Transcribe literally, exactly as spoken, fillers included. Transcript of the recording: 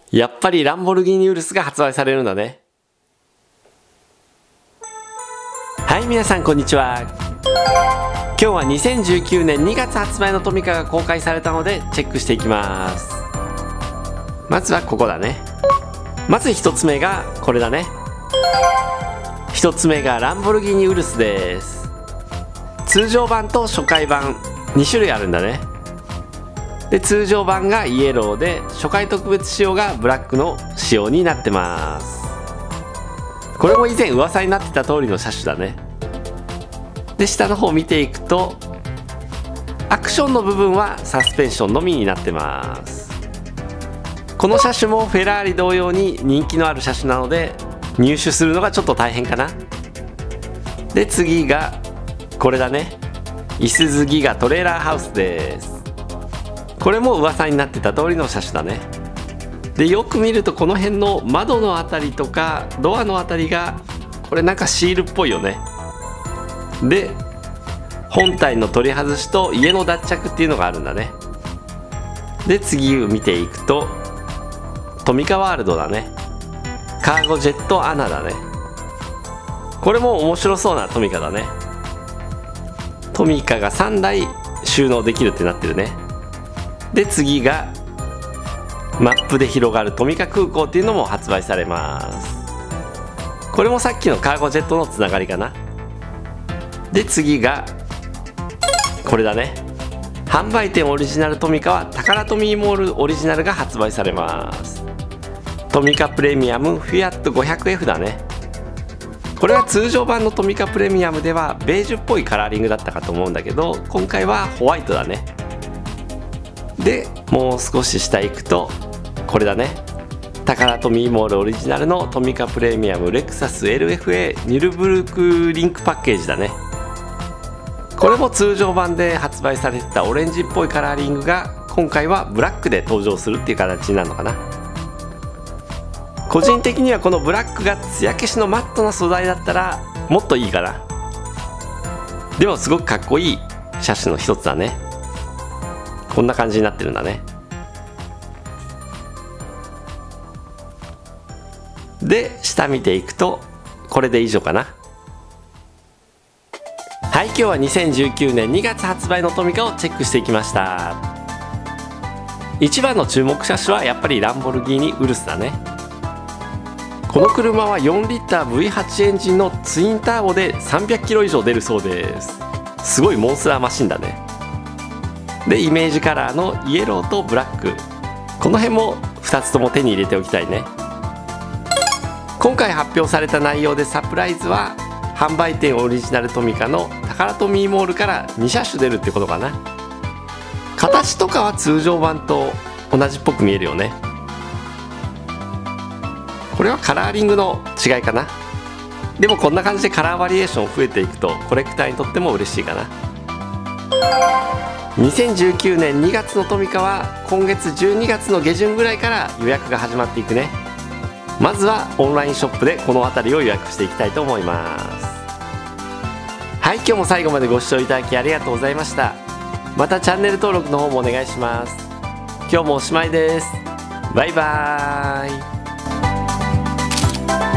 やっぱりランボルギーニウルスが発売されるんだね。はい、皆さんこんにちは。今日はにせんじゅうきゅうねんにがつ発売のトミカが公開されたのでチェックしていきます。まずはここだね。まずひとつめがこれだね。ひとつめがランボルギーニウルスです。通常版と初回版にしゅるいあるんだね。で通常版がイエローで初回特別仕様がブラックの仕様になってます。これも以前噂になってた通りの車種だね。で下の方見ていくとアクションの部分はサスペンションのみになってます。この車種もフェラーリ同様に人気のある車種なので入手するのがちょっと大変かな。で次がこれだね。いすゞギガトレーラーハウスです。これも噂になってた通りの車種だね。でよく見るとこの辺の窓のあたりとかドアのあたりがこれなんかシールっぽいよね。で本体の取り外しと家の脱着っていうのがあるんだね。で次見ていくとトミカワールドだね。カーゴジェットアナだね。これも面白そうなトミカだね。トミカがさんだい収納できるってなってるね。で次がマップで広がるトミカ空港っていうのも発売されます。これもさっきのカーゴジェットのつながりかな。で次がこれだね。販売店オリジナルトミカはタカラトミーモールオリジナルが発売されます。トミカプレミアムフィアット ごひゃくエフ だね。これは通常版のトミカプレミアムではベージュっぽいカラーリングだったかと思うんだけど今回はホワイトだね。でもう少し下行くとこれだね。タカラトミーモールオリジナルのトミカプレミアムレクサス エルエフエー ニュルブルクリンクパッケージだね。これも通常版で発売されてたオレンジっぽいカラーリングが今回はブラックで登場するっていう形になるのかな。個人的にはこのブラックが艶消しのマットな素材だったらもっといいかな。でもすごくかっこいい車種の一つだね。こんな感じになってるんだね。で下見ていくとこれで以上かな。はい、今日はにせんじゅうきゅうねんにがつ発売のトミカをチェックしていきました。一番の注目車種はやっぱりランボルギーニウルスだね。この車はよんリッター ブイはち エンジンのツインターボでさんびゃくキロ以上出るそうです。すごいモンスターマシンだね。でイメージカラーのイエローとブラック、この辺もふたつとも手に入れておきたいね。今回発表された内容でサプライズは販売店オリジナルトミカのタカラトミーモールからにしゃしゅ出るってことかな。形とかは通常版と同じっぽく見えるよね。これはカラーリングの違いかな。でもこんな感じでカラーバリエーション増えていくとコレクターにとっても嬉しいかな。にせんじゅうきゅうねんにがつのトミカは今月じゅうにがつの下旬ぐらいから予約が始まっていくね。まずはオンラインショップでこの辺りを予約していきたいと思います。はい、今日も最後までご視聴いただきありがとうございました。またチャンネル登録の方もお願いします。今日もおしまいです。バイバーイ。